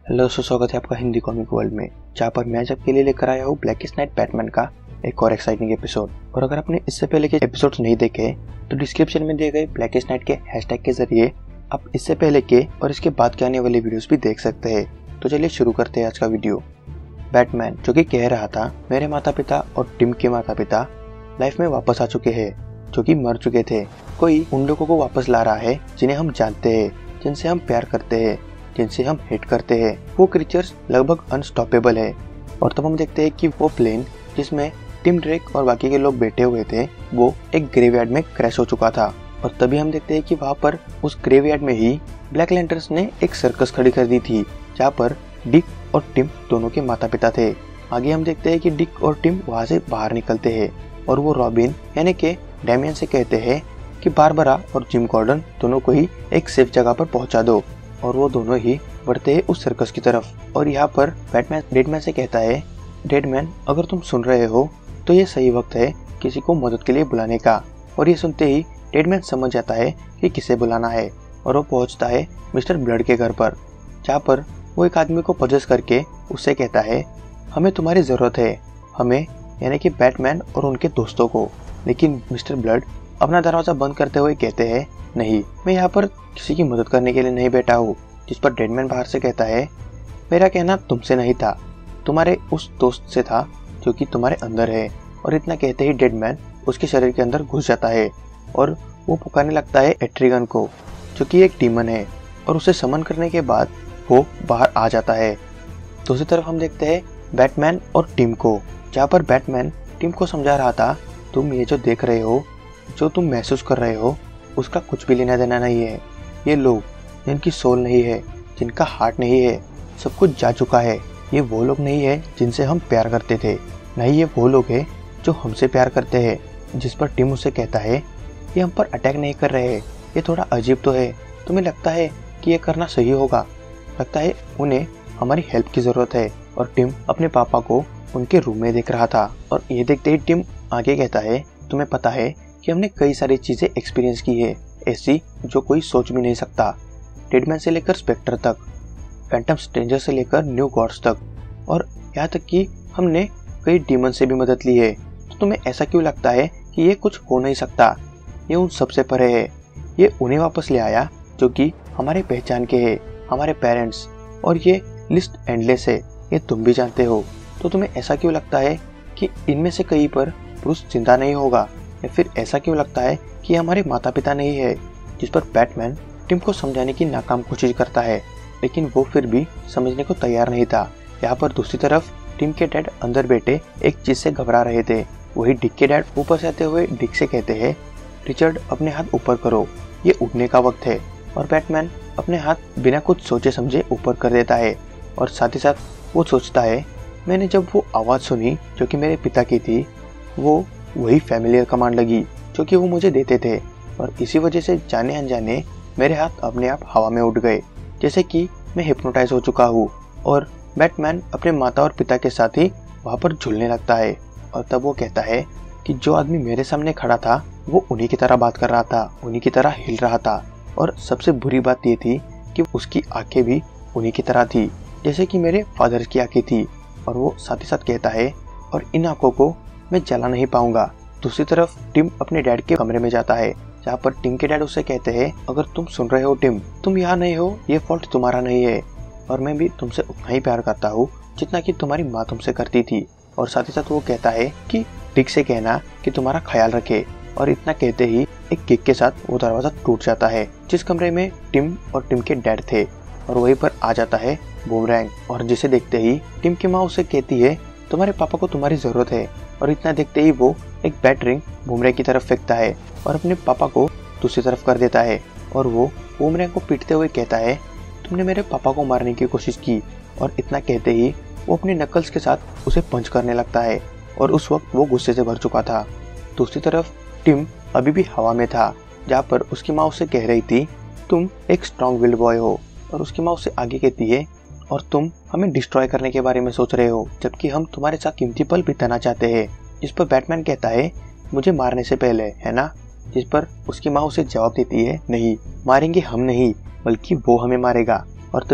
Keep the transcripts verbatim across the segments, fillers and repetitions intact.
Hello दोस्तों, स्वागत है आपका हिंदी कॉमिक वर्ल्ड में, जहाँ पर मैं आपके लिए लेकर आया हूँ ब्लैकेस्ट नाइट बैटमैन का एक और एक्साइटिंग एपिसोड। और अगर आपने इससे पहले के एपिसोड्स नहीं देखे तो डिस्क्रिप्शन में दिए गए ब्लैकेस्ट नाइट के हैशटैग के जरिए आप इससे पहले के और इसके बाद के आने वाले वीडियोस भी देख सकते हैं। तो चलिए शुरू करते हैं आज का वीडियो। बैटमैन जो कि कह रहा था मेरे माता पिता और टिम के माता पिता लाइफ में वापस आ चुके हैं, जो कि मर चुके थे। कोई उन लोगों को वापस ला रहा है जिन्हें हम जानते हैं, जिनसे हम प्यार करते हैं, जिनसे हम हिट करते हैं। वो क्रीचर्स लगभग अनस्टॉपेबल है। और तब हम देखते हैं कि वो प्लेन जिसमें टिम ड्रेक और बाकी के लोग बैठे हुए थे वो एक ग्रेवयार्ड में क्रैश हो चुका था। और तभी हम देखते हैं कि वहाँ पर उस ग्रेवयार्ड में ही ब्लैक लैंटर्स ने एक सर्कस खड़ी कर दी थी, जहाँ पर डिक और टिम दोनों के माता पिता थे। आगे हम देखते हैं कि डिक और टिम वहाँ से बाहर निकलते हैं और वो रॉबिन यानी कि डैमियन से कहते हैं कि बारबरा और जिम गॉर्डन दोनों को ही एक सेफ जगह पर पहुंचा दो। और वो दोनों ही बढ़ते हैं उस सर्कस की तरफ। और यहाँ पर बैटमैन डेडमैन से कहता है, डेडमैन अगर तुम सुन रहे हो तो ये सही वक्त है किसी को मदद के लिए बुलाने का। और ये सुनते ही डेडमैन समझ जाता है कि किसे बुलाना है और वो पहुंचता है मिस्टर ब्लड के घर पर, जहाँ पर वो एक आदमी को पजेस करके उससे कहता है, हमें तुम्हारी ज़रूरत है, हमें यानी कि बैटमैन और उनके दोस्तों को। लेकिन मिस्टर ब्लड अपना दरवाज़ा बंद करते हुए कहते हैं, नहीं, मैं यहाँ पर किसी की मदद करने के लिए नहीं बैठा हूँ। जिस पर डेडमैन बाहर से कहता है, मेरा कहना तुमसे नहीं था, तुम्हारे उस दोस्त से था जो कि तुम्हारे अंदर है। और इतना कहते ही डेडमैन उसके शरीर के अंदर घुस जाता है और वो पुकारने लगता है एट्रिगन को, जो कि एक डीमन है। और उसे समन करने के बाद वो बाहर आ जाता है। दूसरी तरफ हम देखते हैं बैटमैन और टिम को, जहाँ पर बैटमैन टिम को समझा रहा था, तुम ये जो देख रहे हो, जो तुम महसूस कर रहे हो, उसका कुछ भी लेना देना नहीं है। ये लोग जिनकी सोल नहीं है, जिनका हार्ट नहीं है, सब कुछ जा चुका है। ये वो लोग नहीं है जिनसे हम प्यार करते थे, नहीं ये वो लोग हैं जो हमसे प्यार करते हैं। जिस पर टिम उसे कहता है, ये हम पर अटैक नहीं कर रहे हैं, ये थोड़ा अजीब तो है, तुम्हें लगता है कि ये करना सही होगा, लगता है उन्हें हमारी हेल्प की ज़रूरत है। और टिम अपने पापा को उनके रूम में देख रहा था। और ये देखते ही टिम आगे कहता है, तुम्हें पता है कि हमने कई सारी चीज़ें एक्सपीरियंस की है, ऐसी जो कोई सोच भी नहीं सकता। डेडमैन से लेकर स्पेक्टर तक, फैंटम स्ट्रेंजर से लेकर न्यू गॉड्स तक, और यहाँ तक कि हमने कई डीमन से भी मदद ली है। तो तुम्हें ऐसा क्यों लगता है कि ये कुछ हो नहीं सकता? ये उन सबसे परे है। ये उन्हें वापस ले आया जो कि हमारे पहचान के है, हमारे पेरेंट्स। और ये लिस्ट एंडलेस है, ये तुम भी जानते हो। तो तुम्हें ऐसा क्यों लगता है कि इनमें से कहीं पर पुरुष जिंदा नहीं होगा? या फिर ऐसा क्यों लगता है कि हमारे माता पिता नहीं है? जिस पर बैटमैन टिम को समझाने की नाकाम कोशिश करता है, लेकिन वो फिर भी समझने को तैयार नहीं था। यहाँ पर दूसरी तरफ टिम के डैड अंदर बैठे एक चीज से घबरा रहे थे। वही डिक के डैड ऊपर से आते हुए डिक से कहते हैं, रिचर्ड अपने हाथ ऊपर करो, ये उठने का वक्त है। और बैटमैन अपने हाथ बिना कुछ सोचे समझे ऊपर कर देता है। और साथ ही साथ वो सोचता है, मैंने जब वो आवाज़ सुनी जो कि मेरे पिता की थी, वो वही फैमिलियर कमांड लगी जो कि वो मुझे देते थे। और इसी वजह से जाने अनजाने मेरे हाथ अपने आप हवा में उड़ गए, जैसे कि मैं हिप्नोटाइज हो चुका हूँ। और बैटमैन अपने माता और पिता के साथ ही वहाँ पर झूलने लगता है। और तब वो कहता है कि जो आदमी मेरे सामने खड़ा था वो उन्हीं की तरह बात कर रहा था, उन्हीं की तरह हिल रहा था। और सबसे बुरी बात ये थी कि उसकी आंखें भी उन्हीं की तरह थी, जैसे कि मेरे फादर की आंखें थी। और वो साथ ही साथ कहता है, और इन आंखों को मैं जला नहीं पाऊंगा। दूसरी तरफ टिम अपने डैड के कमरे में जाता है, जहाँ पर टिम के डैड उससे कहते हैं, अगर तुम सुन रहे हो टिम, तुम यहाँ नहीं हो, ये फॉल्ट तुम्हारा नहीं है, और मैं भी तुमसे उतना ही प्यार करता हूँ जितना कि तुम्हारी माँ तुमसे करती थी। और साथ ही साथ वो कहता है कि डिक से कहना कि तुम्हारा ख्याल रखे। और इतना कहते ही एक किक के साथ वो दरवाजा टूट जाता है, जिस कमरे में टिम और टिम के डैड थे। और वहीं पर आ जाता है बूमरैंग, और जिसे देखते ही टिम की माँ उससे कहती है, तुम्हारे पापा को तुम्हारी जरूरत है। और इतना देखते ही वो एक बैटरिंग बूमरैंग की तरफ फेंकता है और अपने पापा को दूसरी तरफ कर देता है। और वो बूमरैंग को पीटते हुए कहता है, तुमने मेरे पापा को मारने की कोशिश की। और इतना कहते ही वो अपने नकल्स के साथ उसे पंच करने लगता है। और उस वक्त वो गुस्से से भर चुका था। दूसरी तरफ टिम अभी भी हवा में था, जहाँ पर उसकी माँ उससे कह रही थी, तुम एक स्ट्रॉन्ग विल्ड बॉय हो। और उसकी माँ उससे आगे कहती है, और तुम हमें डिस्ट्रॉय करने के बारे में सोच रहे हो, जबकि हम तुम्हारे साथ कीमती पल बिताना चाहते हैं। जिस पर बैटमैन कहता है, मुझे मारने से पहले, है ना? जिस पर उसकी माँ उसे जवाब देती है, नहीं, मारेंगे हम नहीं, बल्कि वो हमें मारेगा। और तभी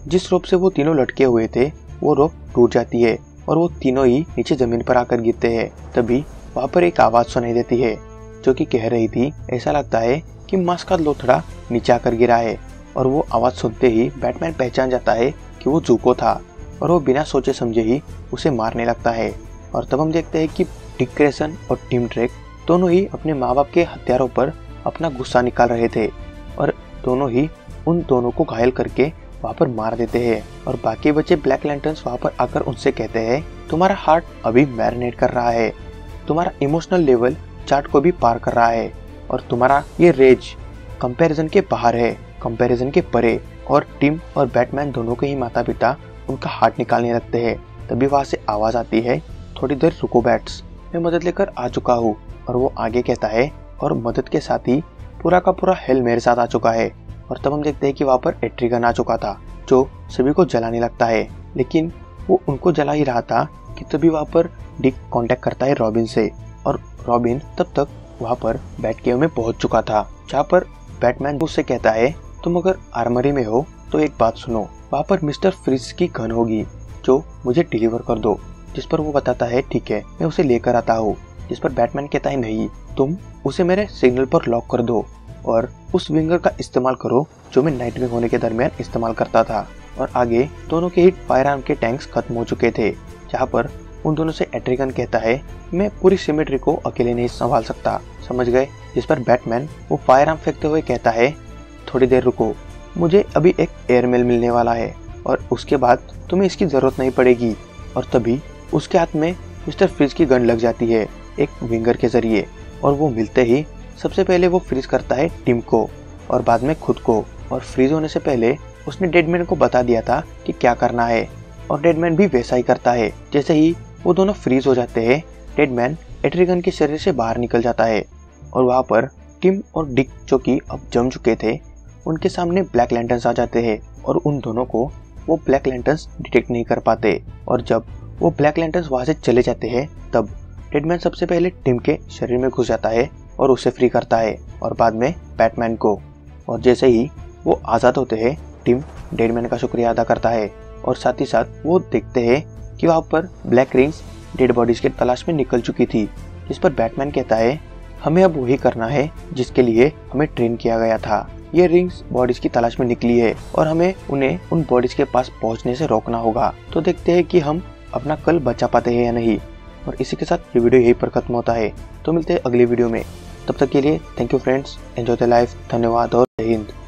जिस रोप से वो तीनों लटके हुए थे वो रोप टूट जाती है और वो तीनों ही नीचे जमीन पर आकर गिरते हैं। तभी वहाँ पर एक आवाज सुनाई देती है जो कि कह रही थी, ऐसा लगता है कि मांस का लोथड़ा नीचे आकर गिरा है। और वो आवाज सुनते ही बैटमैन पहचान जाता है कि वो जूको था और वो बिना सोचे समझे ही उसे मारने लगता है। और तब हम देखते हैं कि डिक ग्रेसन और टिम ड्रेक दोनों ही अपने माँ बाप के हत्यारों पर अपना गुस्सा निकाल रहे थे और दोनों ही उन दोनों को घायल करके वहाँ पर मार देते हैं। और बाकी बचे ब्लैक लैंटर्न्स वहाँ पर आकर उनसे कहते हैं, तुम्हारा हार्ट अभी मैरिनेट कर रहा है, तुम्हारा इमोशनल लेवल चार्ट को भी पार कर रहा है और तुम्हारा ये रेज कंपैरिजन के बाहर है, कंपैरिजन के परे। और टिम और बैटमैन दोनों के ही माता पिता उनका हार्ट निकालने लगते हैं। तभी वहाँ से आवाज आती है, थोड़ी देर रुको बैट्स, मैं मदद लेकर आ चुका हूँ। और वो आगे कहता है, और मदद के साथ ही पूरा का पूरा हेल मेरे साथ आ चुका है। और तब हम देखते हैं कि वहाँ पर एट्रिगन आ चुका था जो सभी को जलाने लगता है, लेकिन वो उनको जला ही रहा था कि तभी वहाँ पर डिक कांटेक्ट करता है रॉबिन से। और रॉबिन तब तक वहाँ पर बैट केव में पहुंच चुका था, जहाँ पर बैटमैन उससे कहता है, तुम अगर आर्मरी में हो तो एक बात सुनो, वहाँ पर मिस्टर फ्रीज की गन होगी जो मुझे डिलीवर कर दो। जिस पर वो बताता है, ठीक है मैं उसे लेकर आता हूँ। जिस पर बैटमैन कहता है, नहीं तुम उसे मेरे सिग्नल पर लॉक कर दो और उस विंगर का इस्तेमाल करो जो मैं नाइट विंग होने के दरमियान इस्तेमाल करता था। और आगे दोनों के हिट फायर आर्म के टैंक्स खत्म हो चुके थे, जहाँ पर उन दोनों से एट्रिगन कहता है, मैं पूरी सिमेट्री को अकेले नहीं संभाल सकता, समझ गए। जिस पर बैटमैन वो फायर आर्म फेंकते हुए कहता है, थोड़ी देर रुको, मुझे अभी एक एयरमेल मिलने वाला है और उसके बाद तुम्हें इसकी जरूरत नहीं पड़ेगी। और तभी उसके हाथ में मिस्टर फ्रीज की गन लग जाती है एक विंगर के जरिए और वो मिलते ही सबसे पहले वो फ्रीज करता है टिम को और बाद में खुद को। और फ्रीज होने से पहले उसने डेडमैन को बता दिया था कि क्या करना है और डेडमैन भी वैसा ही करता है। जैसे ही वो दोनों फ्रीज हो जाते हैं, डेडमैन एट्रिगन के शरीर से बाहर निकल जाता है और वहाँ पर टिम और डिक जो कि अब जम चुके थे उनके सामने ब्लैक लैंटर्न्स आ जाते हैं और उन दोनों को वो ब्लैक लैंटर्न्स डिटेक्ट नहीं कर पाते। और जब वो ब्लैक लैंटर्न्स वहाँ से चले जाते हैं तब डेडमैन सबसे पहले टिम के शरीर में घुस जाता है और उसे फ्री करता है और बाद में बैटमैन को। और जैसे ही वो आज़ाद होते हैं, टिम डेडमैन का शुक्रिया अदा करता है और साथ ही साथ वो देखते हैं कि वहाँ पर ब्लैक रिंग्स डेड बॉडीज के तलाश में निकल चुकी थी। जिस पर बैटमैन कहता है, हमें अब वही करना है जिसके लिए हमें ट्रेन किया गया था। ये रिंग्स बॉडीज की तलाश में निकली है और हमें उन्हें उन बॉडीज के पास पहुंचने से रोकना होगा। तो देखते हैं कि हम अपना कल बचा पाते हैं या नहीं। और इसी के साथ ये वीडियो यहीं पर खत्म होता है। तो मिलते हैं अगली वीडियो में, तब तक के लिए thank you friends, enjoy the life, धन्यवाद और जय हिंद।